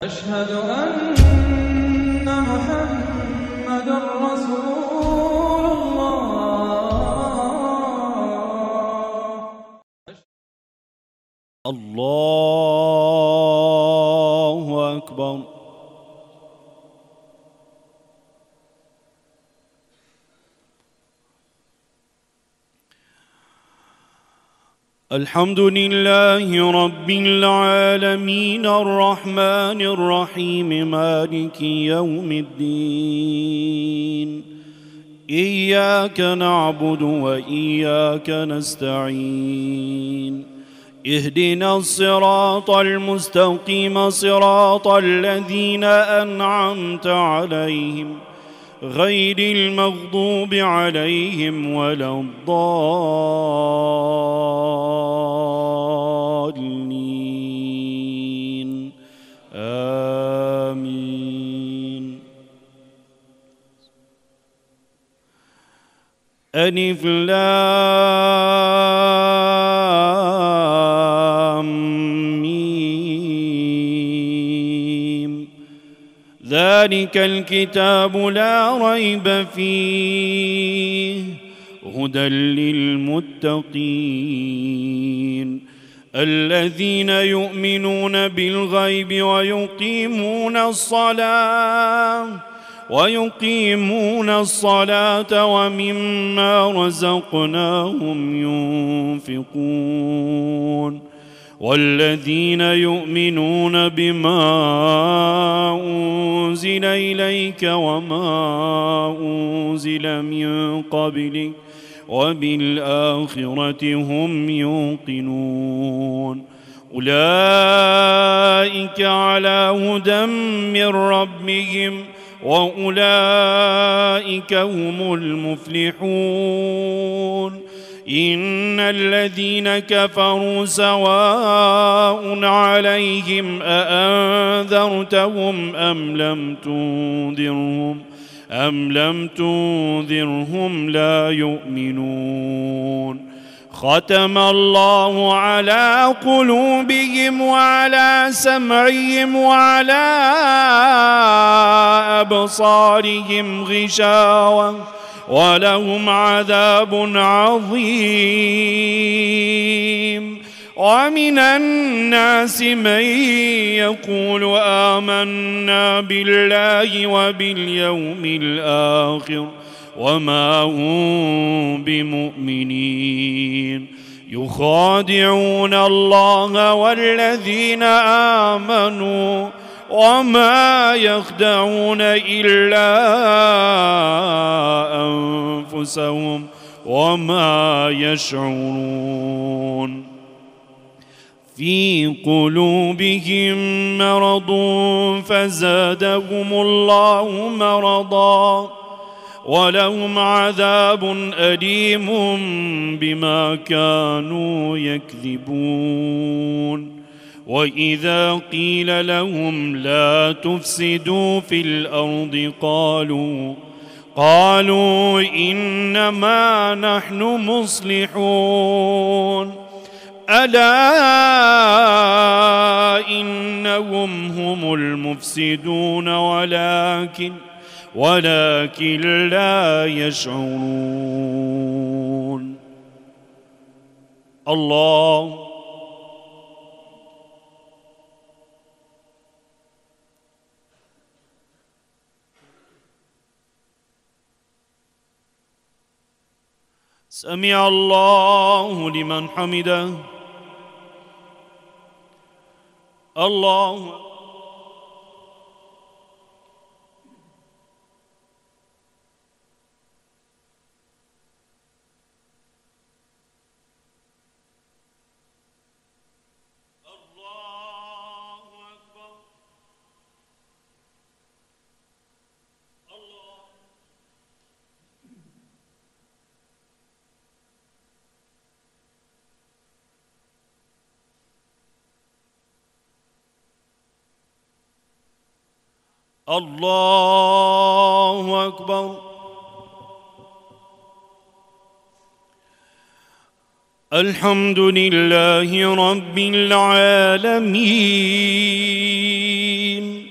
أشهد أن محمدًا رسول الله. الله أكبر. الحمد لله رب العالمين الرحمن الرحيم مالك يوم الدين. إياك نعبد وإياك نستعين. اهدنا الصراط المستقيم صراط الذين أنعمت عليهم غير المغضوب عليهم ولا الضالين. آمين. ألف لام ميم. ذلك الكتاب لا ريب فيه هدى للمتقين الذين يؤمنون بالغيب ويقيمون الصلاة ومما رزقناهم ينفقون والذين يؤمنون بما أنزل إليك وما أنزل من قبلك وبالآخرة هم يوقنون. أولئك على هدى من ربهم وأولئك هم المفلحون. إن الذين كفروا سواء عليهم أأنذرتهم أم لم تنذرهم لا يؤمنون. ختم الله على قلوبهم وعلى سمعهم وعلى أبصارهم غشاوة ولهم عذاب عظيم. ومن الناس من يقول آمنا بالله وباليوم الآخر وما هم بمؤمنين. يخادعون الله والذين آمنوا وما يخدعون إلا أنفسهم وما يشعرون. في قلوبهم مرض فزادهم الله مرضا ولهم عذاب أليم بما كانوا يكذبون. وإذا قيل لهم لا تفسدوا في الأرض قالوا إنما نحن مصلحون. ألا إنهم هم المفسدون ولكن لا يشعرون. الله سمع الله لمن حمده. الله الله أكبر. الحمد لله رب العالمين.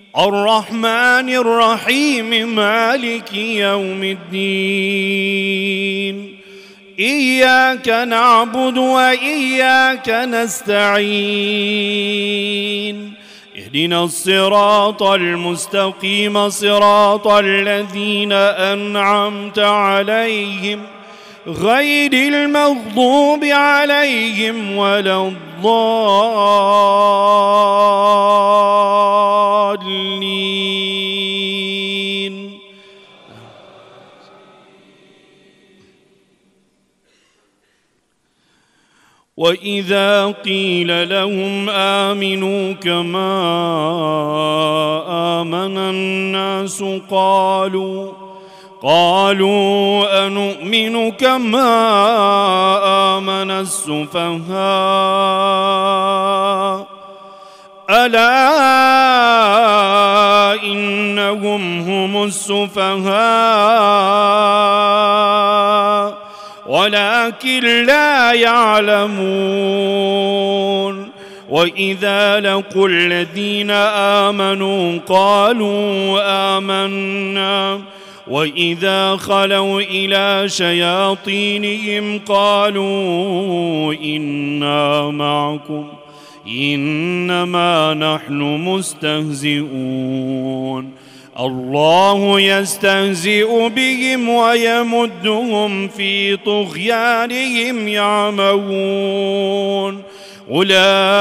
الرحمن الرحيم مالك يوم الدين إياك نعبد وإياك نستعين اهدنا الصراط المستقيم صراط الذين أنعمت عليهم غير المغضوب عليهم ولا الضالين. وإذا قيل لهم آمنوا كما آمن الناس قالوا أنؤمن كما آمن السفهاء ألا إنهم هم السفهاء ولكن لا يعلمون. وإذا لقوا الذين آمنوا قالوا آمنا وإذا خلوا إلى شياطينهم قالوا إنا معكم إنما نحن مستهزئون الله يستهزئ بهم ويمدهم في طغيانهم يعمهون. أولئك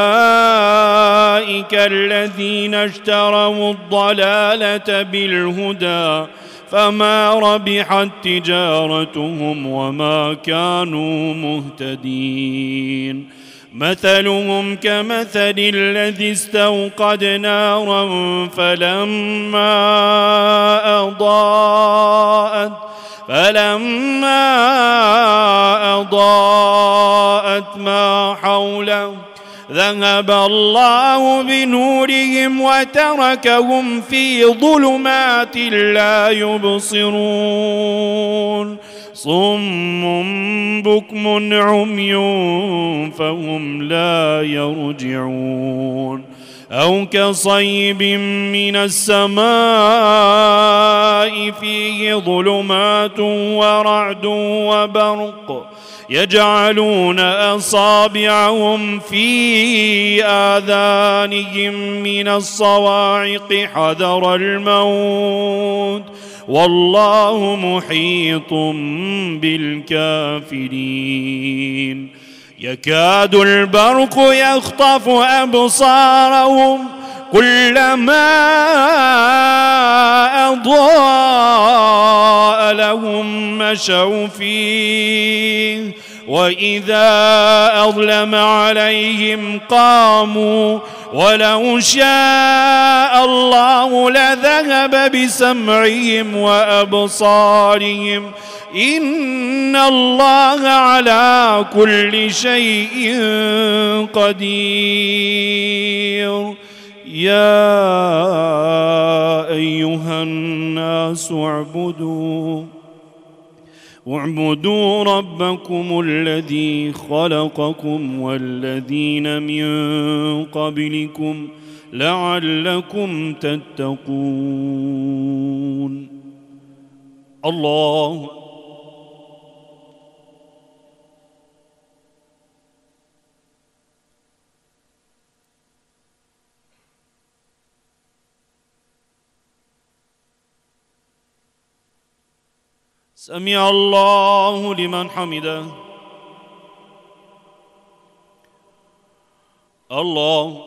الذين اشتروا الضلالة بالهدى فما ربحت تجارتهم وما كانوا مهتدين. مثلهم كمثل الذي استوقد نارا فلما أضاءت ما حوله ذهب الله بنورهم وتركهم في ظلمات لا يبصرون صم بكم عمي فهم لا يرجعون. أو كصيب من السماء فيه ظلمات ورعد وبرق يجعلون أصابعهم في آذانهم من الصواعق حذر الموت والله محيط بالكافرين. يكاد البرق يخطف أبصارهم كلما أضاء لهم مشوا فيه وإذا أظلم عليهم قاموا ولو شاء الله لذهب بسمعهم وأبصارهم إن الله على كل شيء قدير. يا أيها الناس اعبدوا ربكم الذي خلقكم والذين من قبلكم لعلكم تتقون. الله سمع الله لمن حمده. الله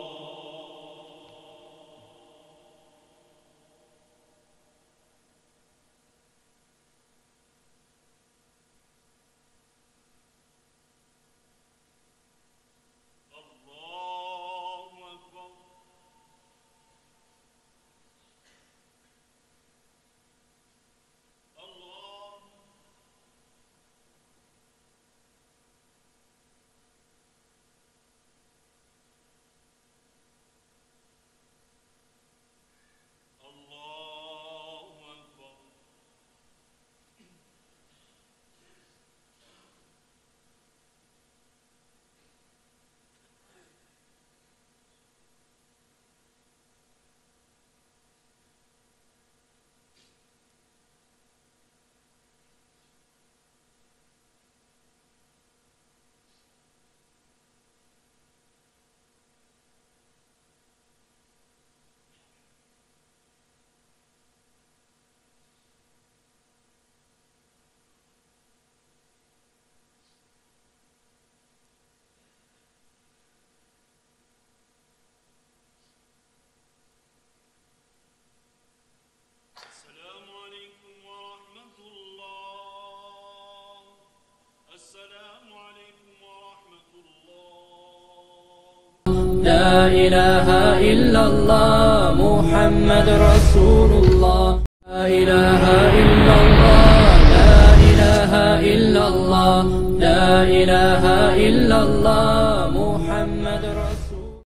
إله إلا الله محمد رسول الله.